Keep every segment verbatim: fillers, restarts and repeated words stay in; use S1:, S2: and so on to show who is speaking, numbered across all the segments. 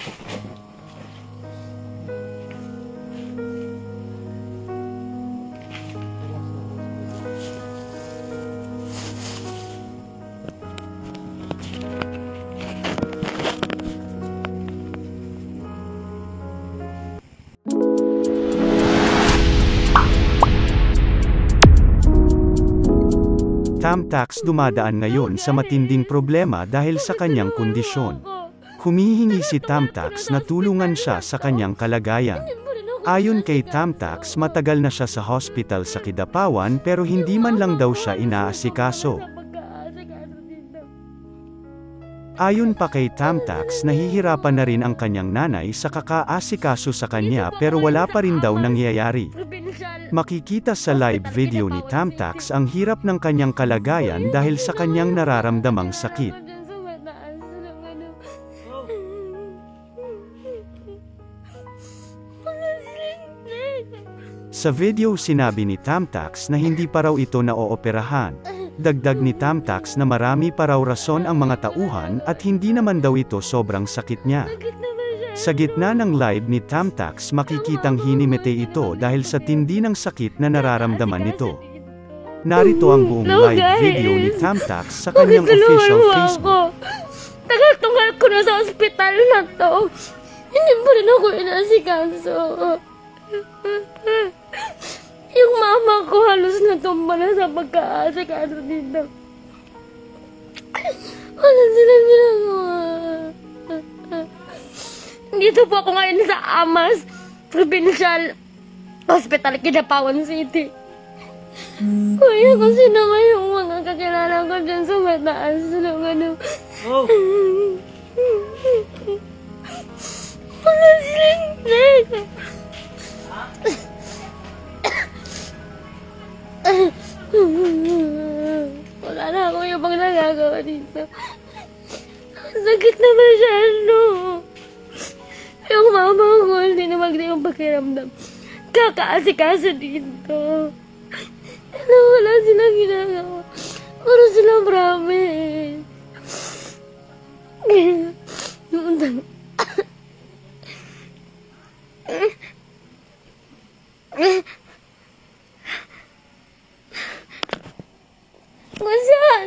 S1: Tamtax dumadaan ngayon sa matinding problema dahil sa kanyang kondisyon. Humihingi si Tamtax na tulungan siya sa kanyang kalagayan. Ayon kay Tamtax, matagal na siya sa hospital sa Kidapawan pero hindi man lang daw siya inaasikaso. Ayon pa kay Tamtax, nahihirapan na rin ang kanyang nanay sa kakaasikaso sa kanya pero wala pa rin daw nangyayari. Makikita sa live video ni Tamtax ang hirap ng kanyang kalagayan dahil sa kanyang nararamdamang sakit. Sa video sinabi ni Tamtax na hindi pa raw ito naooperahan. Dagdag ni Tamtax na marami pa raw rason ang mga tauhan at hindi naman daw ito sobrang sakit niya. Sa gitna ng live ni Tamtax, makikitang hinimete ito dahil sa tindi ng sakit na nararamdaman nito. Narito ang buong
S2: No,
S1: live
S2: guys.
S1: video ni Tamtax sa kanyang official Facebook.
S2: Tagal-tungal ko na sa ospital na to. Hindi pa rin ako inasikaso. Yung mama ko halos natumba na sa pagkaasikaso dito. Wala silang ginagawa. Dito po ako ngayon sa Amas Provincial Hospital, Kidapawan City. Kuya, kung sino nga yung mga kakilala ko dyan sa mataas ng ano.
S3: Oh.
S2: Wala silang nega. Wala na ako yung pang nagagawa dito. Sakit na masyado. Yung mama ko, hindi na magdi yung pakiramdam. Kakaasikaso dito. Ano, wala silang ginagawa. Puro silang promise. Saan?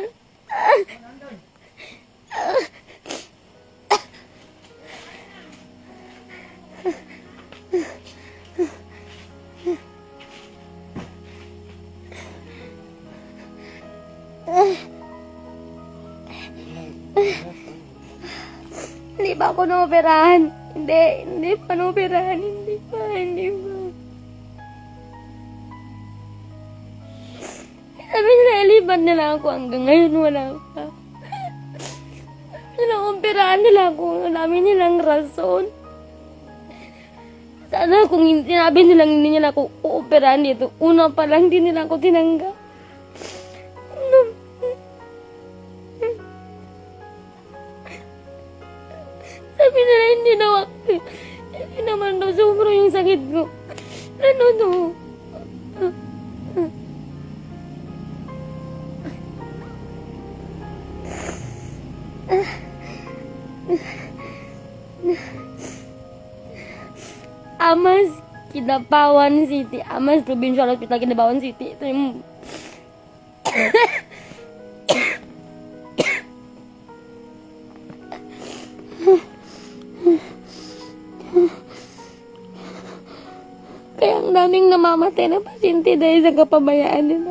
S2: Hindi pa ako naoperahan. Hindi, hindi pa naoperahan. Hindi pa, hindi pa. Sabi nila, iliban nila ako hanggang ngayon, wala pa. Naoperahan nila ako, dami nilang rason. Sana kung sinabi nilang hindi nila ako uoperahan dito, una pa lang din nila ako tinanggap. Sabi nila hindi daw ako. Hindi naman daw sobra yung sakit ko. Ano to? Amas, Kidapawan City. Amas, Provincial Hospital, Kidapawan City. Ito yung... Kaya ang daming namamatay na pasyente dahil sa kapabayaan nila.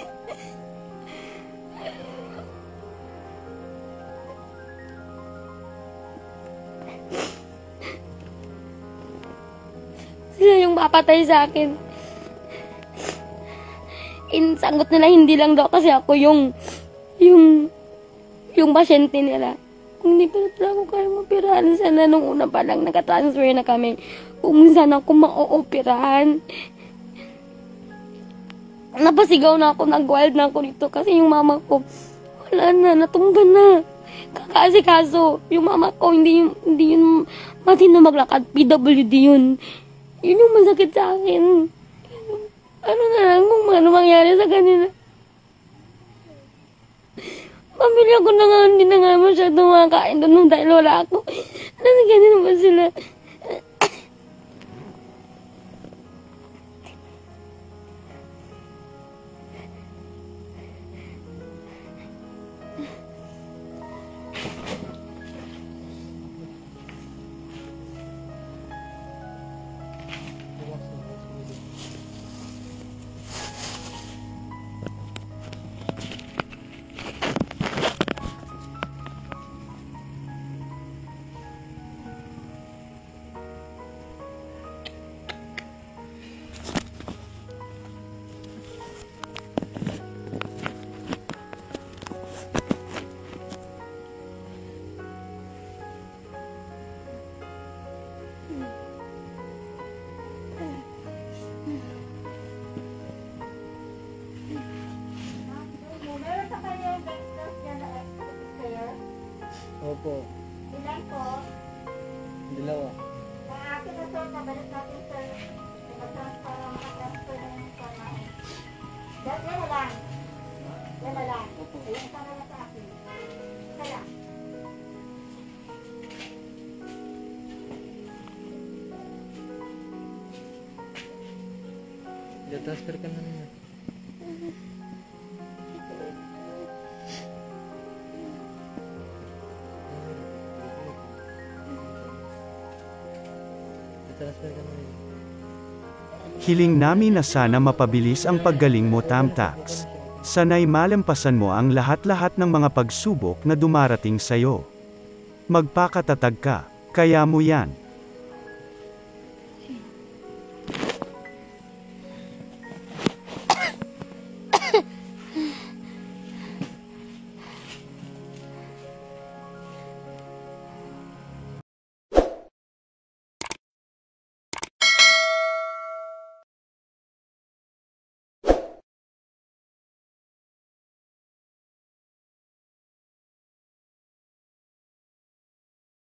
S2: Sila yung mapatay sa akin. Insagot nila hindi lang daw kasi ako yung yung yung pasyente nila. Kung hindi pa na ako kaya mapirahan, sana nung una pa lang nakatransfer na kami. Kung saan ako ma-ooperahan. Napasigaw na ako, nag-wild na ako dito kasi yung mama ko, wala na, natumba na. Kakaasikaso, yung mama ko, hindi, hindi yun matino maglakad, P W D yun. Yun yung masakit sa akin. Ano na lang kung ano mangyari sa kanila. Pamilya ko na nga, hindi na nga masyadong makakain doon nung dahil wala ako. Nasa ganun ba sila?
S3: Opo.
S4: Ilan po?
S3: Dalawa.
S4: Ang akin na sir, nabalik natin sir. Nag-transfer na makatransfer na yung forma. Yan yan na lang. Yan na lang. Ayun pa na sa akin. Isa lang.
S3: I-transfer ka na nila. I-transfer ka na nila.
S1: Hiling namin na sana mapabilis ang paggaling mo, Tamtax. Sana'y malampasan mo ang lahat-lahat ng mga pagsubok na dumarating sa'yo. Magpakatatag ka, kaya mo yan.